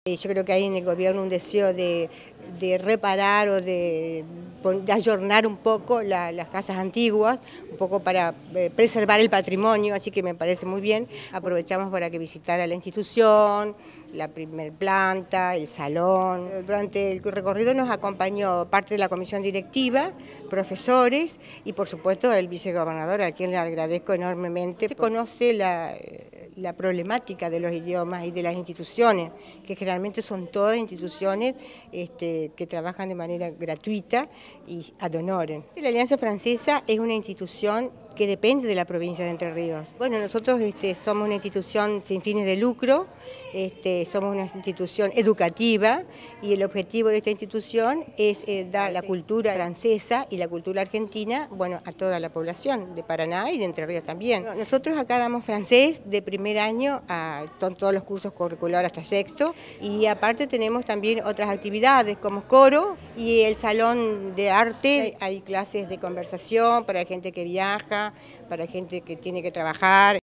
Yo creo que hay en el gobierno un deseo de reparar o de ayornar un poco las casas antiguas, un poco para preservar el patrimonio, así que me parece muy bien. Aprovechamos para que visitara la institución, la primer planta, el salón. Durante el recorrido nos acompañó parte de la comisión directiva, profesores y por supuesto el vicegobernador, a quien le agradezco enormemente. Se conoce la problemática de los idiomas y de las instituciones, que generalmente son todas instituciones que trabajan de manera gratuita y ad honorem. La Alianza Francesa es una institución que depende de la provincia de Entre Ríos. Bueno, nosotros somos una institución sin fines de lucro, somos una institución educativa y el objetivo de esta institución es dar la cultura francesa y la cultura argentina, bueno, a toda la población de Paraná y de Entre Ríos también. Nosotros acá damos francés de primer año a todos los cursos curriculares hasta sexto y aparte tenemos también otras actividades como coro y el salón de arte. Hay clases de conversación para gente que viaja, para gente que tiene que trabajar.